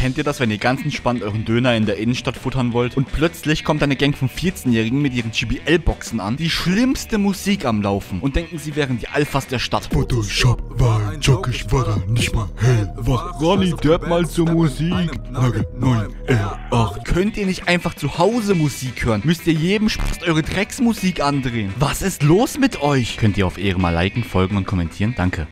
Kennt ihr das, wenn ihr ganz entspannt euren Döner in der Innenstadt futtern wollt und plötzlich kommt eine Gang von 14-Jährigen mit ihren GBL-Boxen an, die schlimmste Musik am Laufen und denken, sie wären die Alphas der Stadt. Photoshop war ein Jock, ich war da nicht mal hellwach. Ronny, derb mal zur Musik. Lage 9, R8. Könnt ihr nicht einfach zu Hause Musik hören? Müsst ihr jedem Spaß eure Drecksmusik andrehen? Was ist los mit euch? Könnt ihr auf Ehre mal liken, folgen und kommentieren? Danke.